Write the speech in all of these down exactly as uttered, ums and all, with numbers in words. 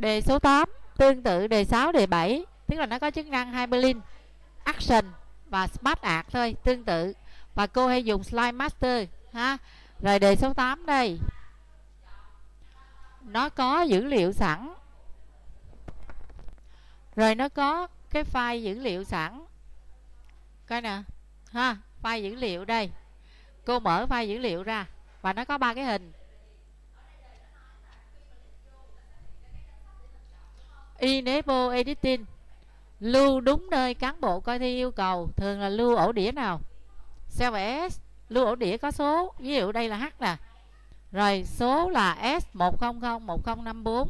Đề số tám tương tự đề sáu, đề bảy, tức là nó có chức năng Hyperlink, Action và Smart Art thôi, tương tự. Và cô hay dùng Slide Master ha. Rồi đề số tám đây, nó có dữ liệu sẵn, rồi nó có cái file dữ liệu sẵn, coi nè ha, file dữ liệu đây. Cô mở file dữ liệu ra và nó có ba cái hình. Enable Editing, lưu đúng nơi cán bộ coi thi yêu cầu, thường là lưu ổ đĩa nào? Cell S, lưu ổ đĩa có số, ví dụ đây là H nè, rồi số là S một không không một không năm bốn.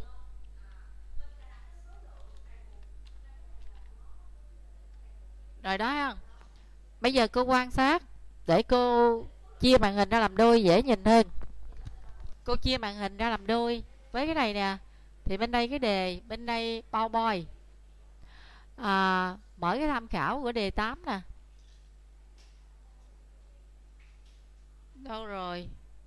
Rồi đó không? Bây giờ cô quan sát để cô chia màn hình ra làm đôi dễ nhìn hơn. Cô chia màn hình ra làm đôi với cái này nè, thì bên đây cái đề, bên đây PowerPoint. À, mở cái tham khảo của đề tám nè. Đâu rồi?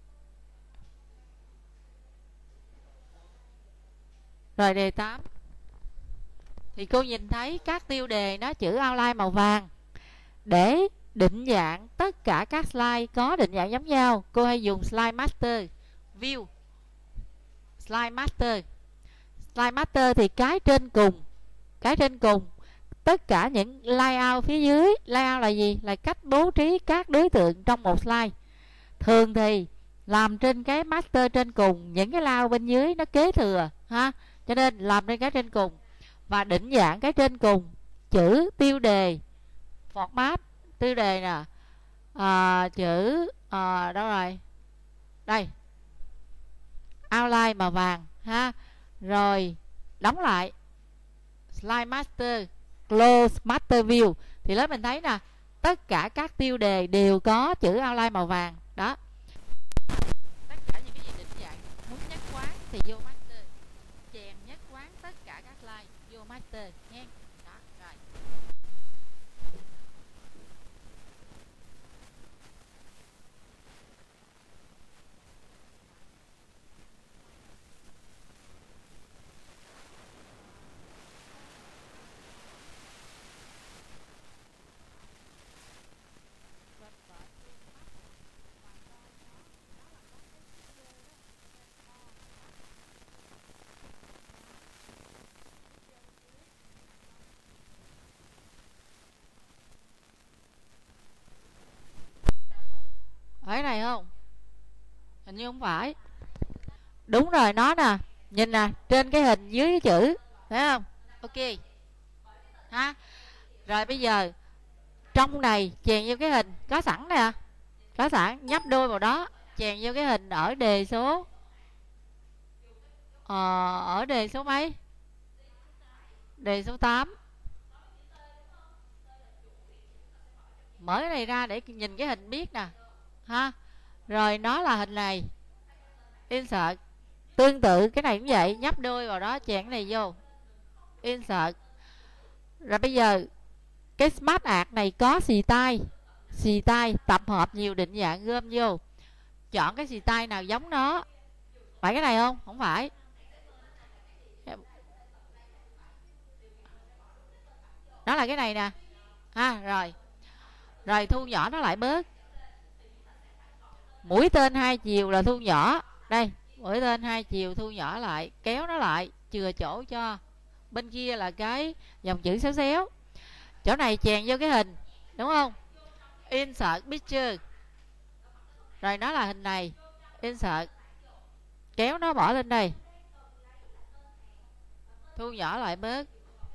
Rồi đề tám. Thì cô nhìn thấy các tiêu đề nó chữ outline màu vàng. Để định dạng tất cả các slide có định dạng giống nhau, cô hay dùng Slide Master View. Slide Master. Slide Master thì cái trên cùng, cái trên cùng tất cả những layout phía dưới. Layout là gì? Là cách bố trí các đối tượng trong một slide. Thường thì làm trên cái master trên cùng, những cái layout bên dưới nó kế thừa ha, cho nên làm trên cái trên cùng và định dạng cái trên cùng. Chữ tiêu đề format tiêu đề nè, à, chữ à, đâu rồi đây, outline màu vàng ha. Rồi đóng lại Slide Master Close Master View, thì lớp mình thấy nè, tất cả các tiêu đề đều có chữ outline màu vàng đó. Tất cả những cái gì định dạng muốn nhất quán thì vô master, chèn nhất quán tất cả các slide vô master nha. Đó, rồi. Ở cái này không? Hình như không phải. Đúng rồi, nó nè. Nhìn nè, trên cái hình dưới cái chữ, thấy không? Ok ha. Rồi bây giờ trong này chèn vô cái hình có sẵn nè, có sẵn, nhấp đôi vào đó, chèn vô cái hình ở đề số ờ, ở đề số mấy? Đề số tám. Mở cái này ra để nhìn cái hình biết nè ha. Rồi nó là hình này, insert. Tương tự cái này cũng vậy, nhấp đôi vào đó, chèn cái này vô, insert. Rồi bây giờ cái Smart Art này có xì tay, xì tay tập hợp nhiều định dạng gom vô, chọn cái xì tay nào giống nó. Phải cái này không? Không phải. Nó là cái này nè ha. Rồi rồi thu nhỏ nó lại bớt. Mũi tên hai chiều là thu nhỏ. Đây, mũi tên hai chiều thu nhỏ lại, kéo nó lại, chừa chỗ cho. Bên kia là cái dòng chữ xéo xéo. Chỗ này chèn vô cái hình, đúng không? Insert picture. Rồi nó là hình này, insert. Kéo nó bỏ lên đây, thu nhỏ lại bớt.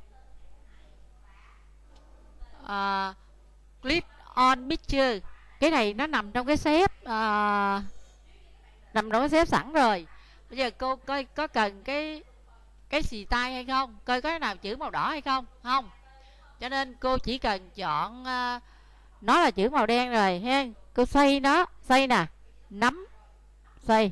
uh, Click on picture. Cái này nó nằm trong cái xếp, uh, nằm trong cái xếp sẵn rồi. Bây giờ cô coi có cần cái cái xì tay hay không, coi có cái nào chữ màu đỏ hay không. Không, cho nên cô chỉ cần chọn uh, nó là chữ màu đen rồi ha. Cô xoay nó, xoay nè, nắm, xoay.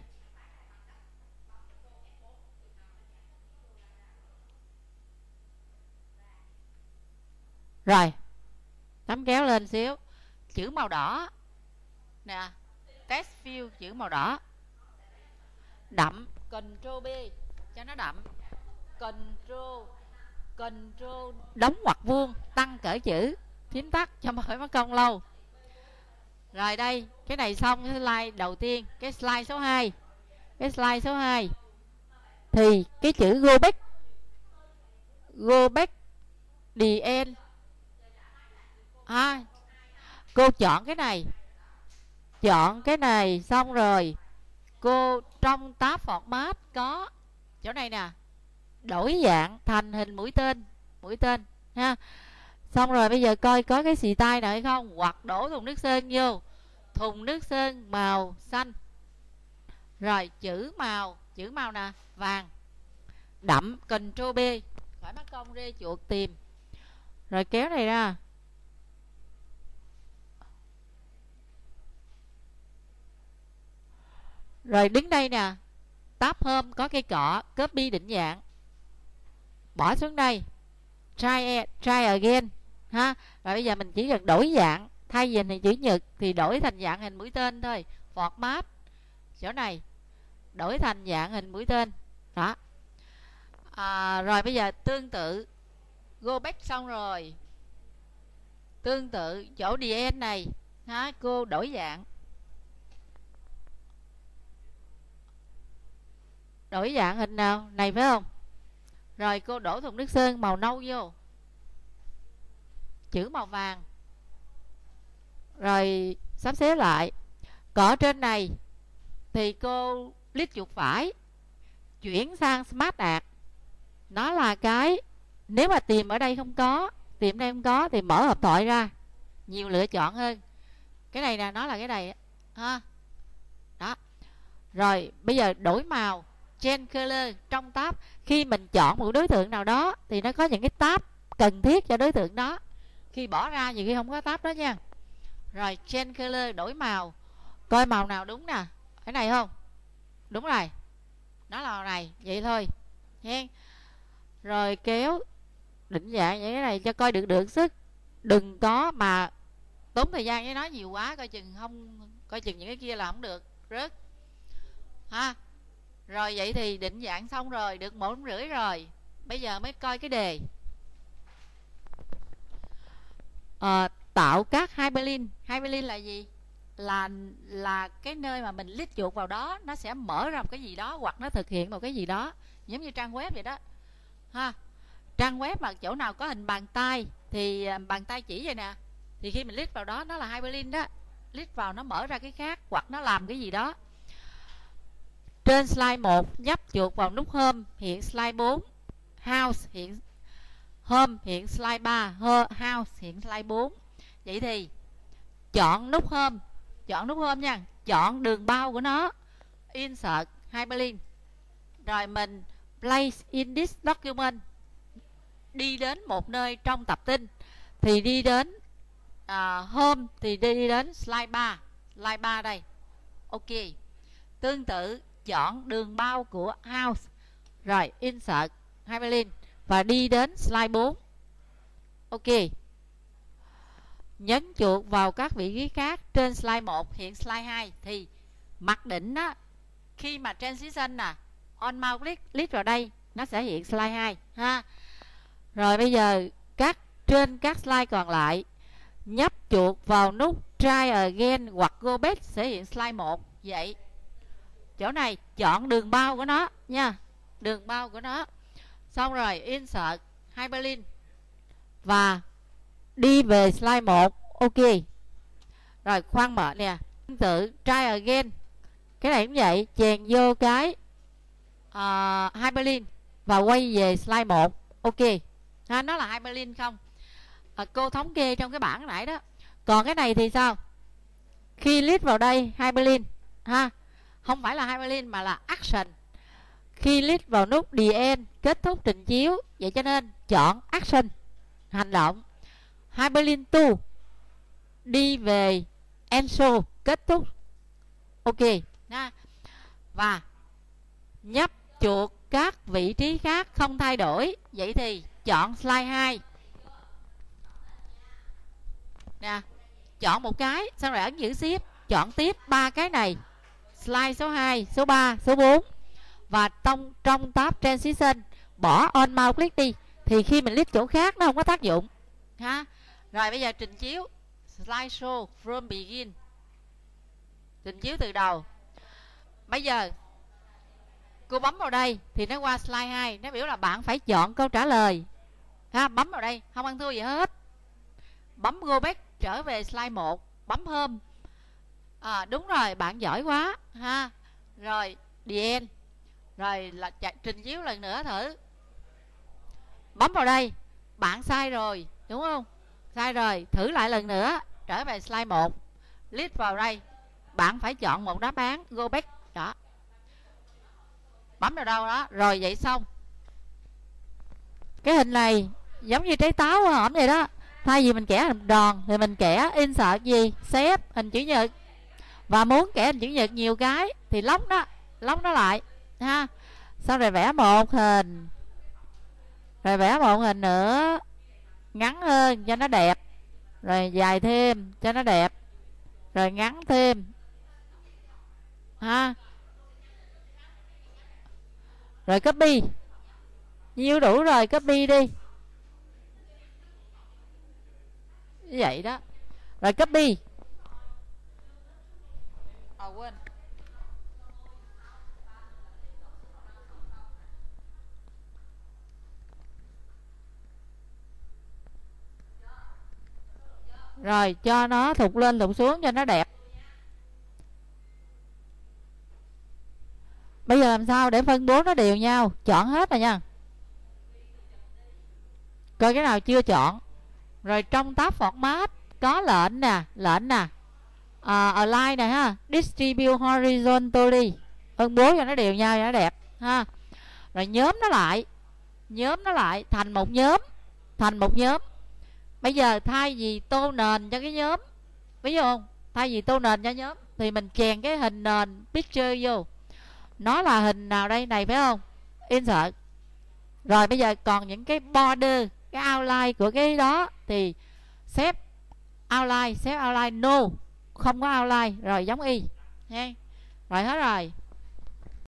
Rồi nắm kéo lên xíu, chữ màu đỏ nè, test view chữ màu đỏ đậm, control B cho nó đậm. Control Control đóng ngoặc vuông tăng cỡ chữ, phím tắt cho mà phải mất công lâu. Rồi đây, cái này xong cái slide đầu tiên, cái slide số hai. Cái slide số hai thì cái chữ go back go back the end. À, cô chọn cái này. Chọn cái này xong rồi cô trong tab format có chỗ này nè, đổi dạng thành hình mũi tên, mũi tên ha. Xong rồi bây giờ coi có cái xì tay nào hay không, hoặc đổ thùng nước sơn vô. Thùng nước sơn màu xanh. Rồi chữ màu, chữ màu nè, vàng đậm, Ctrl B, phải mất công rê chuột tìm. Rồi kéo này ra. Rồi đứng đây nè, tab Home có cây cọ, copy định dạng, bỏ xuống đây, try try again ha. Rồi bây giờ mình chỉ cần đổi dạng, thay vì hình chữ nhật thì đổi thành dạng hình mũi tên thôi. Format chỗ này đổi thành dạng hình mũi tên đó. À, rồi bây giờ tương tự go back xong rồi, tương tự chỗ the end này ha, cô đổi dạng, đổi dạng hình nào này phải không. Rồi cô đổ thùng nước sơn màu nâu vô, chữ màu vàng, rồi sắp xếp lại. Cỏ trên này thì cô click chuột phải, chuyển sang Smart Art. Nó là cái, nếu mà tìm ở đây không có, tìm đây không có thì mở hộp thoại ra, nhiều lựa chọn hơn. Cái này là nó là cái này ha. Đó. Rồi bây giờ đổi màu, change color trong tab. Khi mình chọn một đối tượng nào đó thì nó có những cái tab cần thiết cho đối tượng đó. Khi bỏ ra nhiều khi không có tab đó nha. Rồi change color, đổi màu, coi màu nào đúng nè. Cái này không? Đúng rồi, nó là màu này, vậy thôi nha. Rồi kéo định dạng những cái này cho coi được được sức. Đừng có mà tốn thời gian với nó nhiều quá, coi chừng không, coi chừng những cái kia là không được, rớt ha. Rồi vậy thì định dạng xong rồi, được một rưỡi rồi. Bây giờ mới coi cái đề. À, tạo các hyperlink. Hyperlink là gì? Là là cái nơi mà mình click chuột vào đó, nó sẽ mở ra một cái gì đó, hoặc nó thực hiện một cái gì đó, giống như trang web vậy đó ha. Trang web mà chỗ nào có hình bàn tay thì bàn tay chỉ vậy nè, thì khi mình click vào đó nó là hyperlink đó. Click vào nó mở ra cái khác, hoặc nó làm cái gì đó. Trên slide một nhấp chuột vào nút Home hiện slide bốn, House hiện Home hiện slide ba, House hiện slide bốn. Vậy thì chọn nút Home, chọn nút Home nha, chọn đường bao của nó, Insert Hyperlink. Rồi mình place in this document, đi đến một nơi trong tập tin thì đi đến uh, Home thì đi đến slide ba, slide ba đây. Ok. Tương tự chọn đường bao của House, rồi Insert Hyperlink và đi đến slide bốn. Ok. Nhấn chuột vào các vị trí khác. Trên slide một hiện slide hai thì mặc định đó, khi mà transition nè, on mouse click, click vào đây nó sẽ hiện slide hai ha. Rồi bây giờ các trên các slide còn lại nhấp chuột vào nút try again hoặc go back sẽ hiện slide một. Vậy chỗ này chọn đường bao của nó nha, đường bao của nó. Xong rồi insert hyperlink và đi về slide một. Ok. Rồi khoan mở nè, tương tự try again, cái này cũng vậy, chèn vô cái uh, hyperlink và quay về slide một. Ok ha, nó là hyperlink không à, cô thống kê trong cái bảng nãy đó. Còn cái này thì sao? Khi click vào đây hyperlink ha, không phải là hyperlink mà là action. Khi click vào nút the end, kết thúc trình chiếu, vậy cho nên chọn action, hành động. Hyperlink to, đi về end show, kết thúc. Ok ha. Và nhấp chuột các vị trí khác không thay đổi. Vậy thì chọn slide hai nè, chọn một cái xong rồi ấn giữ shift, chọn tiếp ba cái này, slide số hai, số ba, số bốn. Và trong trong tab transition bỏ on mouse click đi, thì khi mình click chỗ khác nó không có tác dụng ha. Rồi bây giờ trình chiếu slideshow from begin, trình chiếu từ đầu. Bây giờ cô bấm vào đây thì nó qua slide hai, nó biểu là bạn phải chọn câu trả lời ha. Bấm vào đây không ăn thua gì hết, bấm go back trở về slide một, bấm home. À, đúng rồi, bạn giỏi quá ha. Rồi the end, rồi là trình chiếu lần nữa thử. Bấm vào đây, bạn sai rồi đúng không, sai rồi, thử lại lần nữa, trở về slide một, click vào đây, bạn phải chọn một đáp án, go back đó, bấm vào đâu đó, rồi vậy xong. Cái hình này giống như trái táo hổm vậy đó, thay vì mình kẻ hình tròn thì mình kẻ insert gì, xếp hình chữ nhật, và muốn kẻ hình chữ nhật nhiều cái thì lóc nó lóc nó lại ha. Sau rồi vẽ một hình, rồi vẽ một hình nữa ngắn hơn cho nó đẹp, rồi dài thêm cho nó đẹp, rồi ngắn thêm ha. Rồi copy, nhiêu đủ rồi copy đi, vậy đó. Rồi copy, à quên, rồi cho nó thụt lên thụt xuống cho nó đẹp. Bây giờ làm sao để phân bố nó đều nhau, chọn hết rồi nha, coi cái nào chưa chọn. Rồi trong tab format có lệnh nè, lệnh nè, à, align nè ha, distribute horizontally, phân bố cho nó đều nhau cho nó đẹp ha. Rồi nhóm nó lại, nhóm nó lại thành một nhóm, thành một nhóm. Bây giờ thay vì tô nền cho cái nhóm, biết không, thay vì tô nền cho nhóm thì mình chèn cái hình nền picture vô, nó là hình nào đây này phải không, insert. Rồi bây giờ còn những cái border, cái outline của cái đó thì xếp outline, xếp outline no, không có outline, rồi giống y nha. Rồi hết rồi.